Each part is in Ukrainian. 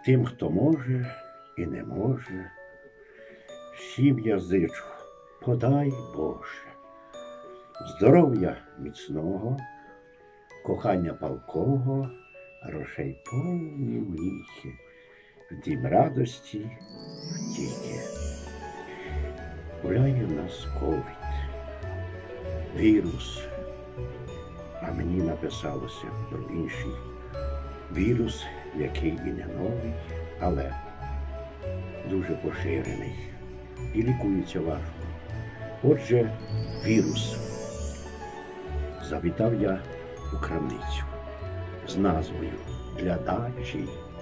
тим, хто може і не може. Всім я зичу, подай Боже, здоров'я міцного, кохання палкого, грошей повні міхи, в дім радості втіхи. Гуляє в нас ковід, вірус, а мені написалося про інший вірус, який і не новий, але дуже поширений і лікується важко. Отже, вірус. Завітав я у крамницю з назвою «Для дачі».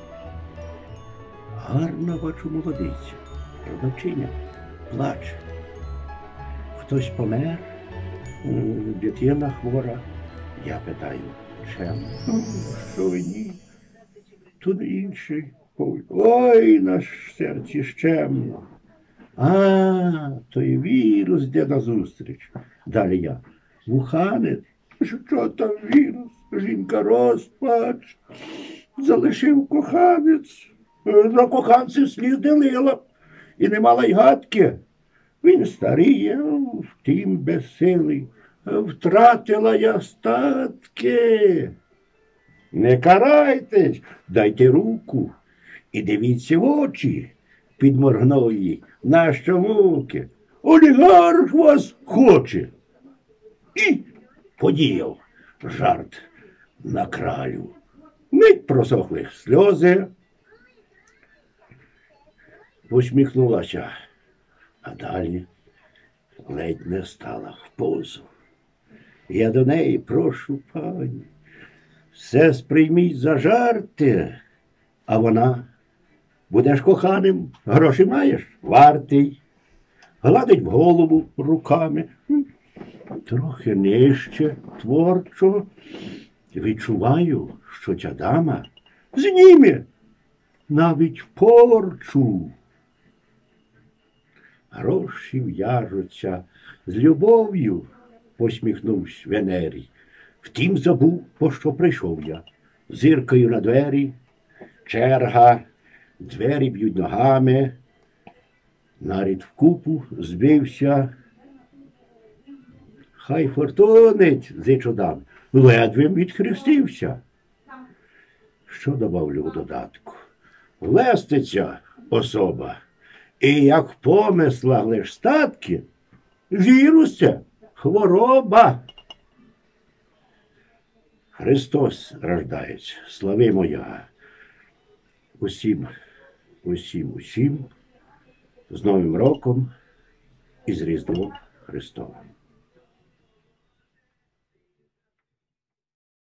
Гарна бачу молодицю, продавчиня плаче. Хтось помер, дитина хвора. Я питаю, чому? Що ні? Тут інший. Ой, на серці щемно. А, той вірус де назустріч. Далі я. Вуханець? Що там вірус? Жінка розпач. Залишив коханець. На коханців сліз не лила. І не мала й гадки. Він старіє, втім безсилий. Втратила я статки. Не карайтесь, дайте руку і дивіться в очі. Підморгнув їй. Нащо муки? Олігарх вас хоче. І подіяв жарт на кралю. Мить просохли сльози. Посміхнулася, а далі ледь не стала в позу. Я до неї прошу, пані, все сприйміть за жарти, а вона: будеш коханим, гроші маєш, вартий. Гладить в голову руками, трохи нижче, творчо. Відчуваю, що ця дама зніме навіть порчу. Гроші в'яжуться з любов'ю, посміхнувся Венерій. Втім забув, по що прийшов я. Зиркаю на двері, черга, двері б'ють ногами, нарід вкупу збився. Хай фортунить, зичу дам, ледве відхрестився. Що добавлю у додатку? Леститься особа, і як в помислах лиш статки, вірус це хвороба. Христос рождається, славимо Його. Усім з Новим роком і з Різдвом Христовим.